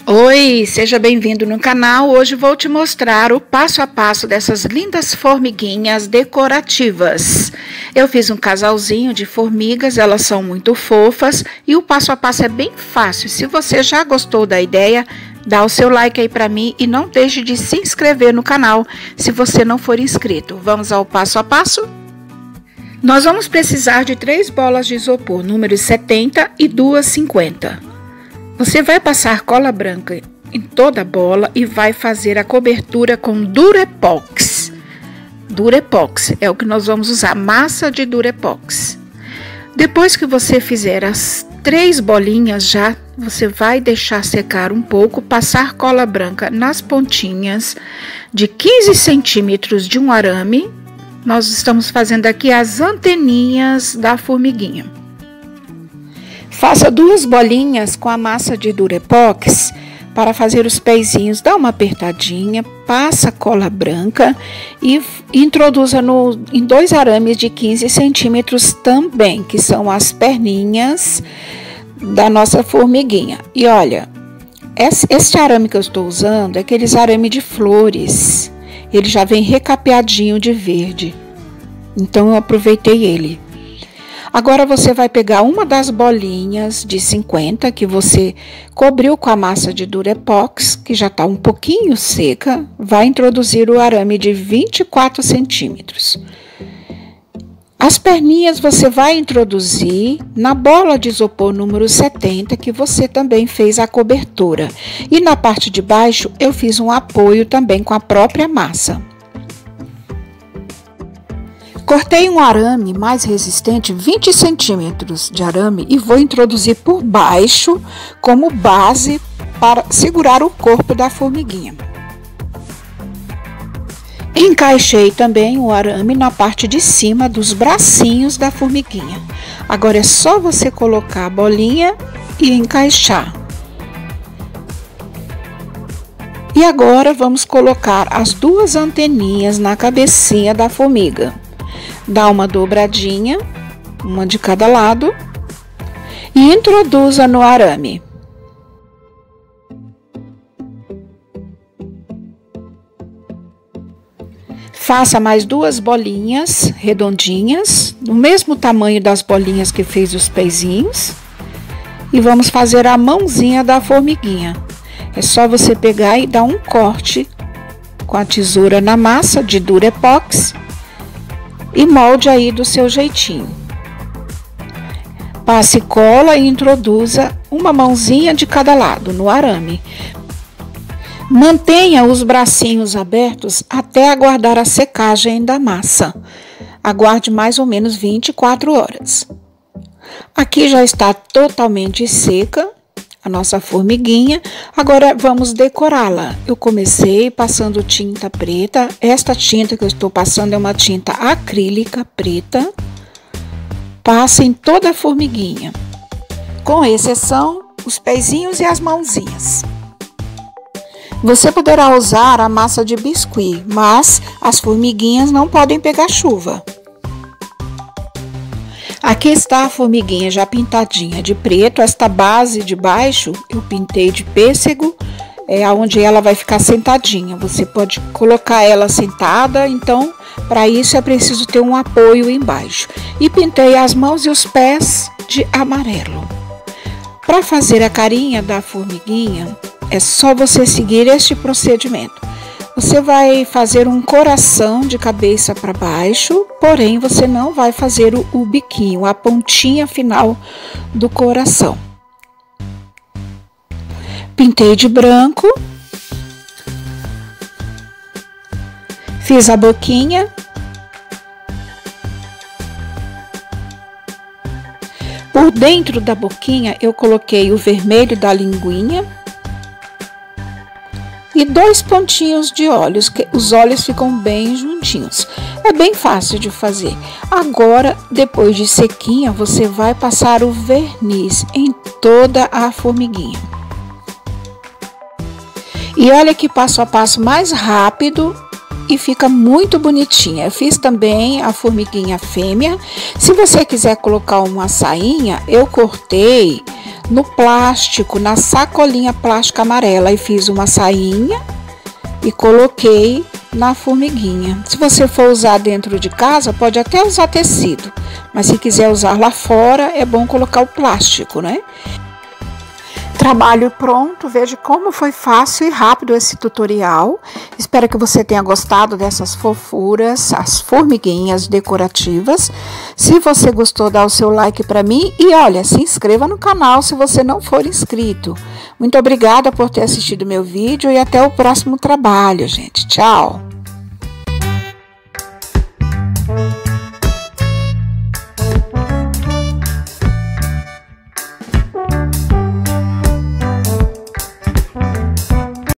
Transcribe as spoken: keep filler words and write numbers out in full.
Oi, seja bem-vindo no canal. Hoje vou te mostrar o passo a passo dessas lindas formiguinhas decorativas. Eu fiz um casalzinho de formigas, elas são muito fofas e o passo a passo é bem fácil. Se você já gostou da ideia, dá o seu like aí para mim e não deixe de se inscrever no canal se você não for inscrito. Vamos ao passo a passo? Nós vamos precisar de três bolas de isopor, números setenta e duas cinquenta. Você vai passar cola branca em toda a bola e vai fazer a cobertura com Durepox. Durepox é o que nós vamos usar, massa de Durepox. Depois que você fizer as três bolinhas já, você vai deixar secar um pouco, passar cola branca nas pontinhas de quinze centímetros de um arame. Nós estamos fazendo aqui as anteninhas da formiguinha. Faça duas bolinhas com a massa de Durepox para fazer os pezinhos. Dá uma apertadinha, passa cola branca e introduza no, em dois arames de quinze centímetros também, que são as perninhas da nossa formiguinha. E olha, esse, esse arame que eu estou usando é aqueles arame de flores. Ele já vem recapeadinho de verde, então eu aproveitei ele. Agora você vai pegar uma das bolinhas de cinquenta que você cobriu com a massa de Durepox, que já está um pouquinho seca, vai introduzir o arame de vinte e quatro centímetros. As perninhas você vai introduzir na bola de isopor número setenta, que você também fez a cobertura. E na parte de baixo eu fiz um apoio também com a própria massa. Cortei um arame mais resistente, vinte centímetros de arame, e vou introduzir por baixo como base para segurar o corpo da formiguinha. Encaixei também o arame na parte de cima dos bracinhos da formiguinha. Agora é só você colocar a bolinha e encaixar. E agora vamos colocar as duas anteninhas na cabecinha da formiga. Dá uma dobradinha, uma de cada lado, e introduza no arame. Faça mais duas bolinhas redondinhas, do mesmo tamanho das bolinhas que fez os pezinhos, e vamos fazer a mãozinha da formiguinha. É só você pegar e dar um corte com a tesoura na massa de Durepox e molde aí do seu jeitinho. Passe cola e introduza uma mãozinha de cada lado no arame. Mantenha os bracinhos abertos até aguardar a secagem da massa. Aguarde mais ou menos vinte e quatro horas. Aqui já está totalmente seca a nossa formiguinha. Agora vamos decorá-la. Eu comecei passando tinta preta. Esta tinta que eu estou passando é uma tinta acrílica preta. Passa em toda a formiguinha, com exceção os pezinhos e as mãozinhas. Você poderá usar a massa de biscuit, mas as formiguinhas não podem pegar chuva. Aqui está a formiguinha já pintadinha de preto. Esta base de baixo eu pintei de pêssego, é onde ela vai ficar sentadinha. Você pode colocar ela sentada, então para isso é preciso ter um apoio embaixo. E pintei as mãos e os pés de amarelo. Para fazer a carinha da formiguinha, é só você seguir este procedimento. Você vai fazer um coração de cabeça para baixo, porém você não vai fazer o, o biquinho, a pontinha final do coração. Pintei de branco. Fiz a boquinha. Por dentro da boquinha eu coloquei o vermelho da linguinha e dois pontinhos de olhos, que os olhos ficam bem juntinhos. É bem fácil de fazer. Agora, depois de sequinha, você vai passar o verniz em toda a formiguinha. E olha que passo a passo mais rápido e fica muito bonitinha. Eu fiz também a formiguinha fêmea. Se você quiser colocar uma sainha, eu cortei no plástico, na sacolinha plástica amarela, e fiz uma sainha e coloquei na formiguinha. Se você for usar dentro de casa, pode até usar tecido, mas se quiser usar lá fora, é bom colocar o plástico, né? Trabalho pronto, veja como foi fácil e rápido esse tutorial. Espero que você tenha gostado dessas fofuras, as formiguinhas decorativas. Se você gostou, dá o seu like para mim e olha, se inscreva no canal se você não for inscrito. Muito obrigada por ter assistido meu vídeo e até o próximo trabalho, gente. Tchau!